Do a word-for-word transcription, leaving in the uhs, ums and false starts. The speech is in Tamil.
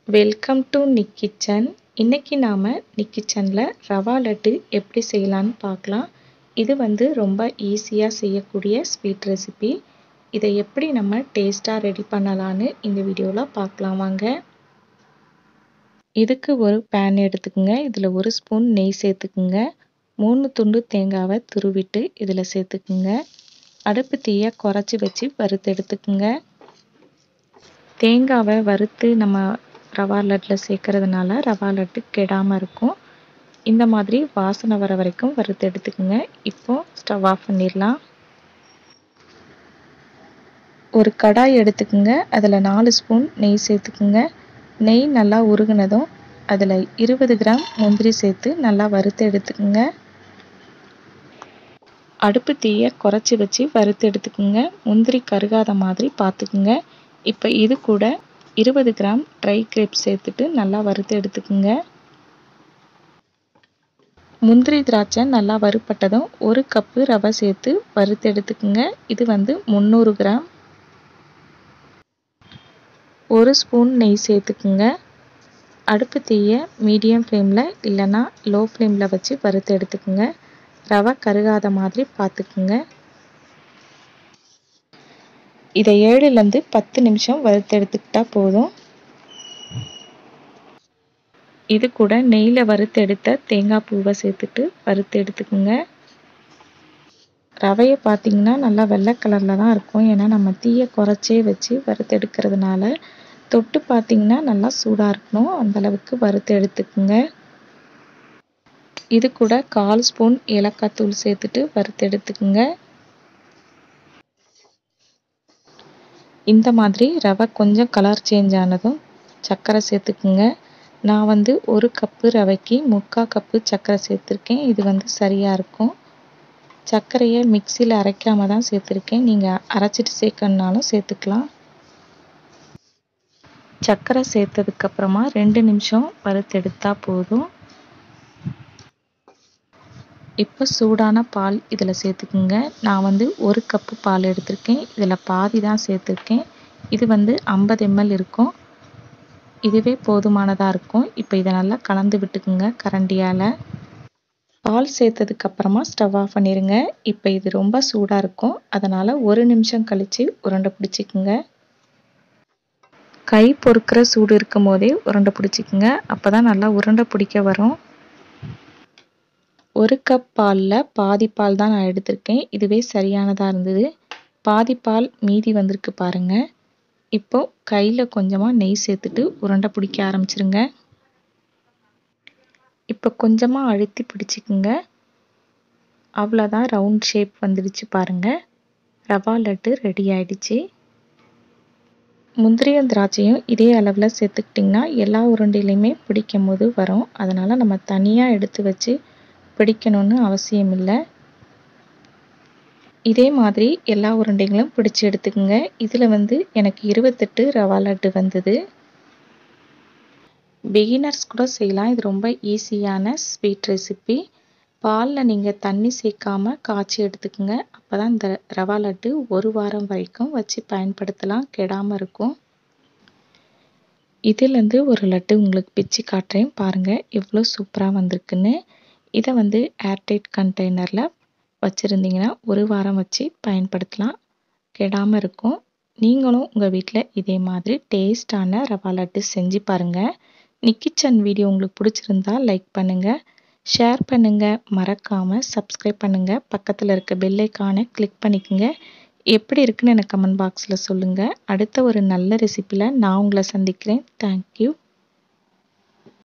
Welcome to Nick kitchen. இன்னைக்கு நாம நிக் கிச்சன்ல ரவா லட்டு எப்படி செய்யலாம்னு பார்க்கலாம். இது வந்து ரொம்ப ஈஸியா செய்யக்கூடிய ஸ்வீட் ரெசிபி. இதை எப்படி நம்ம டேஸ்டா ரெடி பண்ணலாம்னு இந்த வீடியோல பார்க்கலாம் வாங்க. இதுக்கு ஒரு பேன் எடுத்துக்கங்க. இதுல ஒரு ஸ்பூன் நெய் சேர்த்துக்குங்க. மூணு துண்டு தேங்காவை துருவிட்டு இதுல சேர்த்துக்குங்க. அடுப்பு தீயை குறைச்சி வச்சு வறுத்து எடுத்துக்குங்க. தேங்காவை வறுத்து நம்ம ரவா லட்டில் சேர்க்கறதுனால ரவா லட்டு கெடாமல் இருக்கும். இந்த மாதிரி வாசனை வர வரைக்கும் வறுத்து எடுத்துக்கோங்க. இப்போ ஸ்டவ் ஆஃப் பண்ணிடலாம். ஒரு கடாய் எடுத்துக்கோங்க. அதில் நாலு ஸ்பூன் நெய் சேர்த்துக்குங்க. நெய் நல்லா உருகுனதும் அதில் இருபது கிராம் முந்திரி சேர்த்து நல்லா வறுத்து எடுத்துக்கோங்க. அடுப்பு தீயை குறைச்சி வச்சு வறுத்து எடுத்துக்கோங்க. முந்திரி கருகாத மாதிரி பார்த்துக்குங்க. இப்போ இது கூட இருபது கிராம் ட்ரை கிரேப்ஸ் சேர்த்துட்டு நல்லா வறுத்து எடுத்துக்கோங்க. முந்திரி திராட்சை நல்லா வறுப்பட்டதும் ஒரு கப்பு ரவை சேர்த்து வறுத்து எடுத்துக்கோங்க. இது வந்து முந்நூறு கிராம். ஒரு ஸ்பூன் நெய் சேர்த்துக்குங்க. அடுப்பு தீயை மீடியம் ஃப்ளேமில் இல்லைன்னா லோ ஃப்ளேமில் வச்சு வறுத்து எடுத்துக்கோங்க. ரவை கருகாத மாதிரி பார்த்துக்குங்க. இதை ஏழுலேருந்து பத்து நிமிஷம் வறுத்து எடுத்துக்கிட்டா போதும். இது கூட நெய்யில் வறுத்து எடுத்த தேங்காய் பூவை சேர்த்துட்டு வறுத்து எடுத்துக்கோங்க. ரவையை பார்த்தீங்கன்னா நல்லா வெள்ளை கலரில் தான் இருக்கும். ஏன்னா நம்ம தீயை குறைச்சே வச்சு வறுத்து எடுக்கிறதுனால தொட்டு பார்த்தீங்கன்னா நல்லா சூடாக இருக்கணும். அந்தளவுக்கு வறுத்து எடுத்துக்கோங்க. இது கூட கால் ஸ்பூன் ஏலக்காய் தூள் சேர்த்துட்டு வறுத்து எடுத்துக்கோங்க. இந்த மாதிரி ரவை கொஞ்சம் கலர் சேஞ்ச் ஆனதும் சர்க்கரை சேர்த்துக்குங்க. நான் வந்து ஒரு கப்பு ரவைக்கு முக்கால் கப்பு சர்க்கரை சேர்த்துருக்கேன். இது வந்து சரியாக இருக்கும். சர்க்கரையை மிக்சியில் அரைக்காம தான் சேர்த்துருக்கேன். நீங்கள் அரைச்சிட்டு சேர்க்கணுனாலும் சேர்த்துக்கலாம். சர்க்கரை சேர்த்ததுக்கப்புறமா ரெண்டு நிமிஷம் வறுத்தெடுத்தா போதும். இப்போ சூடான பால் இதில் சேர்த்துக்குங்க. நான் வந்து ஒரு கப்பு பால் எடுத்திருக்கேன். இதில் பாதி தான் சேர்த்துருக்கேன். இது வந்து ஐம்பது எம்எல் இருக்கும். இதுவே போதுமானதாக இருக்கும். இப்போ இதை நல்லா கலந்து விட்டுக்குங்க கரண்டியால். பால் சேர்த்ததுக்கப்புறமா ஸ்டவ் ஆஃப் பண்ணிடுங்க. இப்போ இது ரொம்ப சூடாக இருக்கும். அதனால் ஒரு நிமிஷம் கழித்து உருண்டை பிடிச்சிக்குங்க. கை பொறுக்கிற சூடு இருக்கும் போதே உருண்டை பிடிச்சிக்குங்க. அப்போ தான் நல்லா உருண்டை பிடிக்க வரும். ஒரு கப் பாலில் பாதி பால் தான் நான் எடுத்திருக்கேன். இதுவே சரியானதாக இருந்தது. பாதி பால் மீதி வந்திருக்கு பாருங்கள். இப்போது கையில் கொஞ்சமாக நெய் சேர்த்துட்டு உருண்டை பிடிக்க ஆரம்பிச்சிருங்க. இப்போ கொஞ்சமாக அழுத்தி பிடிச்சிக்குங்க. அவ்வளோதான், ரவுண்ட் ஷேப் வந்துடுச்சு பாருங்கள். ரவா லட்டு ரெடி ஆயிடுச்சு. முந்திரியும் திராட்சையும் இதே அளவில் சேர்த்துக்கிட்டிங்கன்னா எல்லா உருண்டையிலையுமே பிடிக்கும் போது வரும். அதனால் நம்ம தனியாக எடுத்து வச்சு பிடிக்கணும்னு அவசியம் இல்லை. இதே மாதிரி எல்லா உருண்டைகளும் பிடிச்சி எடுத்துக்கோங்க. இதில் வந்து எனக்கு இருபத்தெட்டு ரவா லட்டு வந்தது. பிகினர்ஸ் கூட செய்யலாம். இது ரொம்ப ஈஸியான ஸ்வீட் ரெசிபி. பாலில் நீங்கள் தண்ணி சேர்க்காமல் காய்ச்சி எடுத்துக்கோங்க. அப்போ தான் இந்த ரவா லட்டு ஒரு வாரம் வரைக்கும் வச்சு பயன்படுத்தலாம், கெடாமல் இருக்கும். இதிலேருந்து ஒரு லட்டு உங்களுக்கு பிச்சு காட்டுறேன் பாருங்கள் எவ்வளோ சூப்பராக வந்திருக்குன்னு. இதை வந்து ஏர்டைட் கண்டெய்னரில் வச்சுருந்தீங்கன்னா ஒரு வாரம் வச்சு பயன்படுத்தலாம், கெடாமல் இருக்கும். நீங்களும் உங்கள் வீட்டில் இதே மாதிரி டேஸ்டான ரவா லட்டு செஞ்சு பாருங்கள். நிக் கிச்சன் வீடியோ உங்களுக்கு பிடிச்சிருந்தா லைக் பண்ணுங்கள், ஷேர் பண்ணுங்கள், மறக்காமல் சப்ஸ்கிரைப் பண்ணுங்கள். பக்கத்தில் இருக்க பெல் ஐகானை கிளிக் பண்ணிக்கோங்க. எப்படி இருக்குன்னு எனக்கு கமெண்ட் பாக்ஸில் சொல்லுங்கள். அடுத்த ஒரு நல்ல ரெசிபியில் நான் உங்களை சந்திக்கிறேன். தேங்க்யூ.